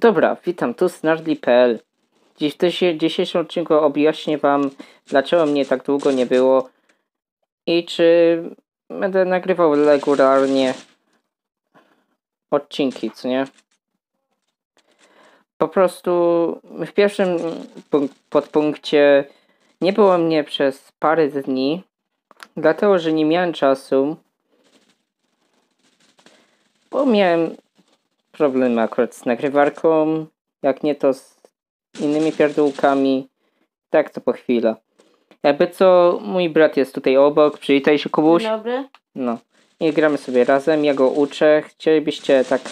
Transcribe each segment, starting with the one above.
Dobra, witam, tu Snardly.pl. Dziś w dzisiejszym odcinku objaśnię wam, dlaczego mnie tak długo nie było i czy będę nagrywał regularnie odcinki, co nie? Po prostu w pierwszym podpunkcie nie było mnie przez parę dni, dlatego że nie miałem czasu, bo miałem problemy akurat z nagrywarką, jak nie to z innymi pierdółkami. Tak to po chwilę. Jakby co, mój brat jest tutaj obok. Przywitaj się, Kubuś. Dzień dobry. No. I gramy sobie razem. Ja go uczę. Chcielibyście tak...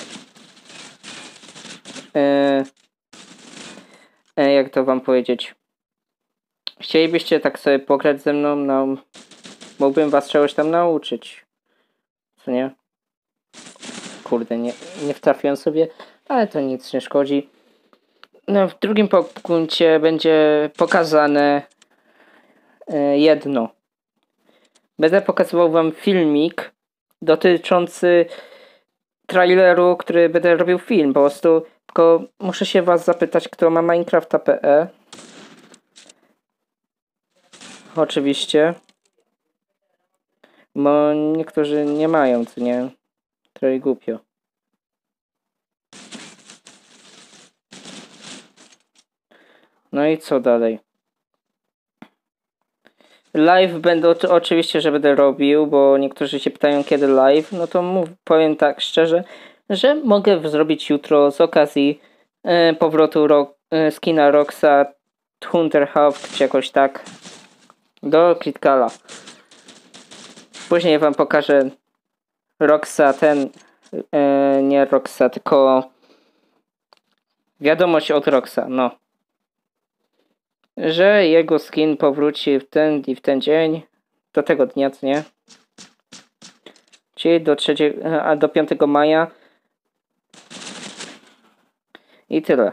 jak to wam powiedzieć? Chcielibyście tak sobie pograć ze mną? No, mógłbym was czegoś tam nauczyć. Co nie? Kurde, nie wtrafiłem sobie. Ale to nic nie szkodzi. No, w drugim punkcie będzie pokazane jedno. Będę pokazywał wam filmik dotyczący traileru, który będę robił film. Po prostu tylko muszę się was zapytać, kto ma Minecrafta.pl. Oczywiście. Bo niektórzy nie mają, co nie? Trochę głupio. No i co dalej? Live będę oczywiście, że będę robił, bo niektórzy się pytają kiedy live. No to powiem tak szczerze, że mogę zrobić jutro z okazji powrotu skina Roxa Hunterhawk czy jakoś tak do Criticala. Później wam pokażę Roxa nie Roxa, tylko wiadomość od Roxa, no. Że jego skin powróci w ten i w ten dzień, do tego dnia, co nie? Czyli do 5 maja. I tyle.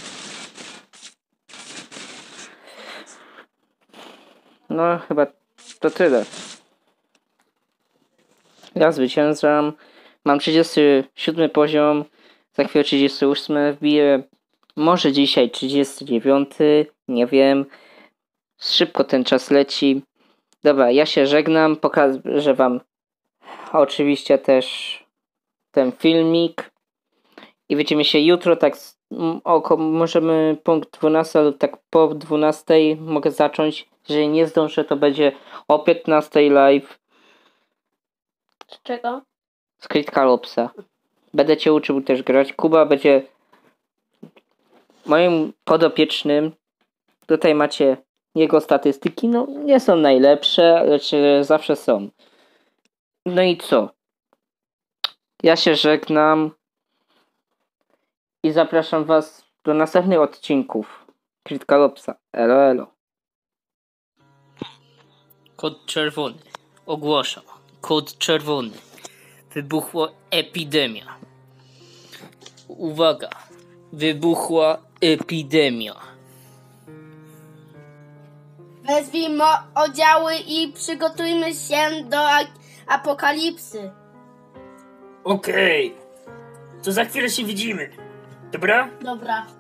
No chyba to tyle. Ja zwyciężam. Mam 37 poziom. Za chwilę 38. Wbiję może dzisiaj 39. Nie wiem. Szybko ten czas leci. Dobra, ja się żegnam. Pokażę wam oczywiście też ten filmik. I widzimy się jutro, tak możemy punkt 12 lub tak po 12 mogę zacząć. Jeżeli nie zdążę, to będzie o 15 live. Z czego? Z Criticalopsa. Będę cię uczył też grać. Kuba będzie moim podopiecznym. Tutaj macie jego statystyki. No nie są najlepsze, lecz zawsze są. No i co? Ja się żegnam. I zapraszam was do następnych odcinków Criticalopsa. Elo, elo. Kod czerwony. Ogłaszam. Kod czerwony. Wybuchła epidemia. Uwaga. Wybuchła epidemia. Wezwijmy oddziały i przygotujmy się do apokalipsy. Okej. To za chwilę się widzimy. Dobra? Dobra.